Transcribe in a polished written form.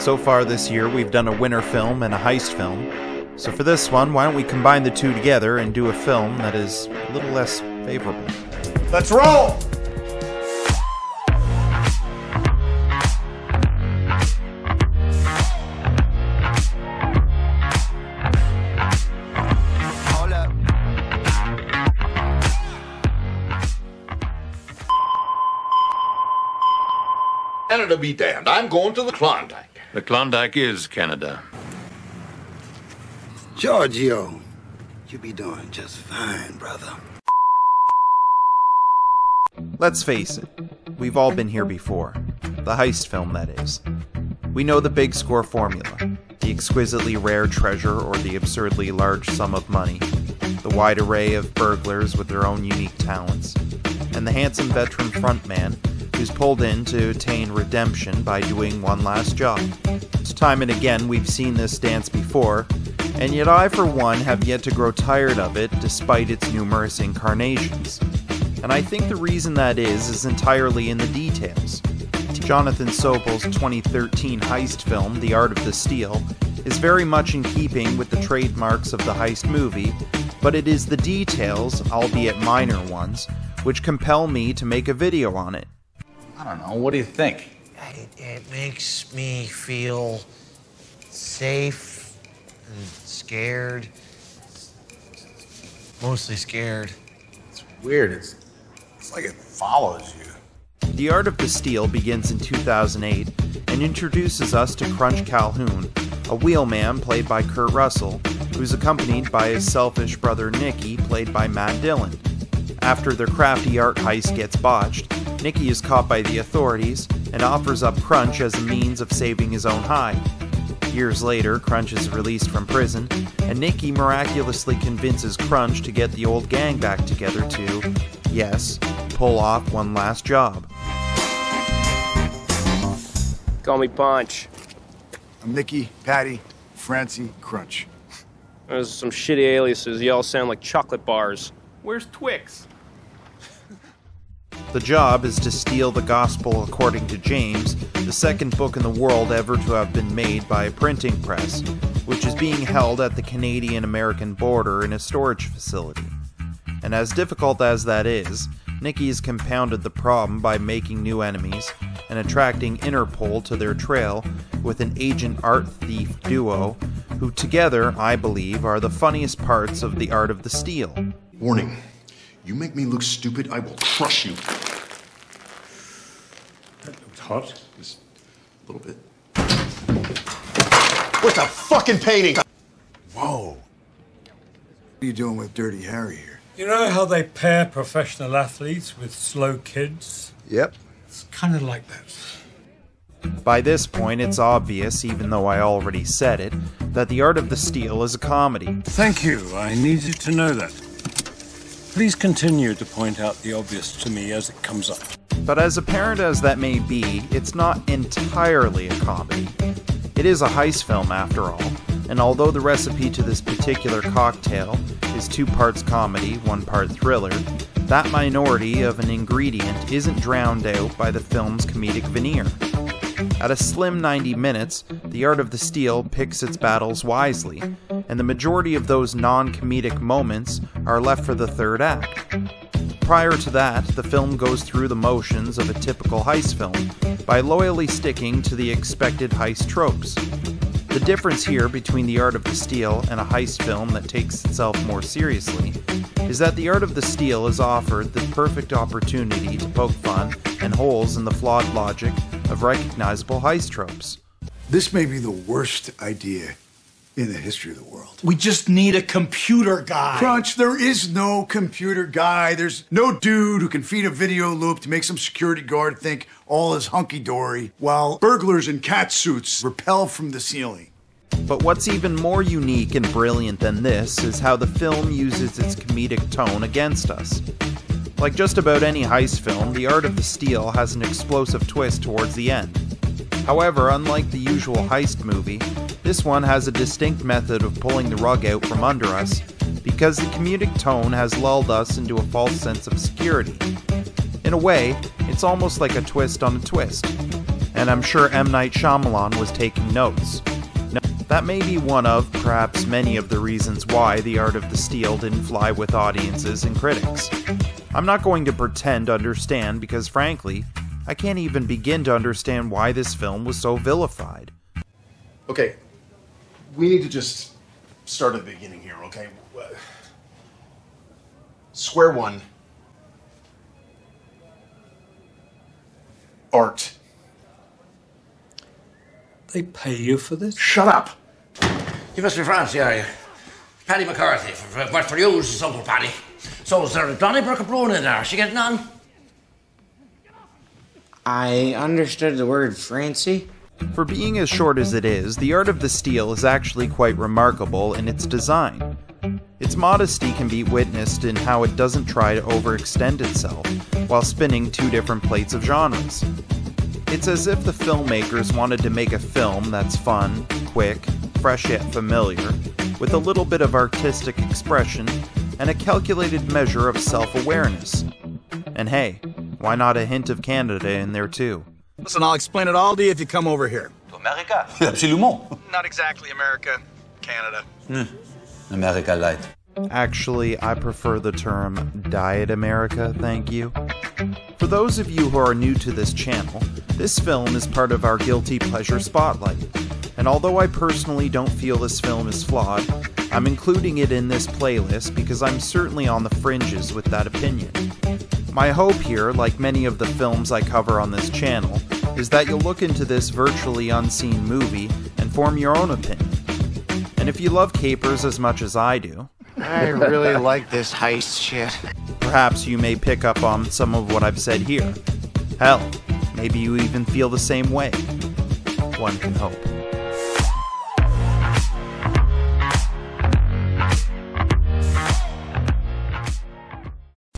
So far this year, we've done a winter film and a heist film. So for this one, why don't we combine the two together and do a film that is a little less favorable. Let's roll! Canada be damned. I'm going to the Klondike. The Klondike is Canada. Giorgio, you be doing just fine, brother. Let's face it, we've all been here before. The heist film, that is. We know the big score formula, the exquisitely rare treasure or the absurdly large sum of money, the wide array of burglars with their own unique talents, and the handsome veteran frontman who's pulled in to attain redemption by doing one last job. Time and again we've seen this dance before, and yet I for one have yet to grow tired of it despite its numerous incarnations. And I think the reason that is entirely in the details. Jonathan Sobel's 2013 heist film, The Art of the Steal, is very much in keeping with the trademarks of the heist movie, but it is the details, albeit minor ones, which compel me to make a video on it. I don't know, what do you think? It makes me feel safe and scared. Mostly scared. It's weird, it's like it follows you. The Art of the Steal begins in 2008 and introduces us to Crunch Calhoun, a wheelman played by Kurt Russell, who's accompanied by his selfish brother Nicky, played by Matt Dillon. After their crafty art heist gets botched, Nicky is caught by the authorities and offers up Crunch as a means of saving his own hide. Years later, Crunch is released from prison, and Nicky miraculously convinces Crunch to get the old gang back together to, yes, pull off one last job. Call me Punch. I'm Nicky, Patty, Francie, Crunch. There's some shitty aliases. You all sound like chocolate bars. Where's Twix? The job is to steal the Gospel according to James, the second book in the world ever to have been made by a printing press, which is being held at the Canadian-American border in a storage facility. And as difficult as that is, Nicky has compounded the problem by making new enemies and attracting Interpol to their trail with an agent-art-thief duo, who together, I believe, are the funniest parts of The Art of the Steal. Warning. You make me look stupid, I will crush you. That looks hot. Just a little bit. What's a fucking painting? Whoa. What are you doing with Dirty Harry here? You know how they pair professional athletes with slow kids? Yep. It's kind of like that. By this point, it's obvious, even though I already said it, that The Art of the Steal is a comedy. Thank you. I needed to know that. Please continue to point out the obvious to me as it comes up. But as apparent as that may be, it's not entirely a comedy. It is a heist film after all, and although the recipe to this particular cocktail is 2 parts comedy, 1 part thriller, that minority of an ingredient isn't drowned out by the film's comedic veneer. At a slim 90 minutes, The Art of the Steal picks its battles wisely, and the majority of those non-comedic moments are left for the third act. Prior to that, the film goes through the motions of a typical heist film by loyally sticking to the expected heist tropes. The difference here between The Art of the Steal and a heist film that takes itself more seriously is that The Art of the Steal is offered the perfect opportunity to poke fun and holes in the flawed logic of recognizable heist tropes. This may be the worst idea in the history of the world. We just need a computer guy. Crunch, there is no computer guy. There's no dude who can feed a video loop to make some security guard think all is hunky-dory, while burglars in cat suits rappel from the ceiling. But what's even more unique and brilliant than this is how the film uses its comedic tone against us. Like just about any heist film, The Art of the Steal has an explosive twist towards the end. However, unlike the usual heist movie, this one has a distinct method of pulling the rug out from under us, because the comedic tone has lulled us into a false sense of security. In a way, it's almost like a twist on a twist. and I'm sure M. Night Shyamalan was taking notes. Now, that may be one of, perhaps many of the reasons why The Art of the Steal didn't fly with audiences and critics. I'm not going to pretend to understand because, frankly, I can't even begin to understand why this film was so vilified. Okay, we need to just start at the beginning here, okay? Square one. Art. They pay you for this? Shut up! You must be Francie, are you? Paddy McCarthy, for you, is Uncle Paddy. So is there a Donnybrook of Brune in there? She getting on? I understood the word Francie. For being as short as it is, The Art of the Steal is actually quite remarkable in its design. Its modesty can be witnessed in how it doesn't try to overextend itself while spinning two different plates of genres. It's as if the filmmakers wanted to make a film that's fun, quick, fresh yet familiar, with a little bit of artistic expression and a calculated measure of self-awareness. And hey, why not a hint of Canada in there too? Listen, I'll explain it all to you if you come over here. America? Absolument. Not exactly America. Canada. America Light. Actually, I prefer the term Diet America, thank you. For those of you who are new to this channel, this film is part of our Guilty Pleasure Spotlight. And although I personally don't feel this film is flawed, I'm including it in this playlist because I'm certainly on the fringes with that opinion. My hope here, like many of the films I cover on this channel, is that you'll look into this virtually unseen movie and form your own opinion. And if you love capers as much as I do, I really like this heist shit. perhaps you may pick up on some of what I've said here. Hell, maybe you even feel the same way. One can hope.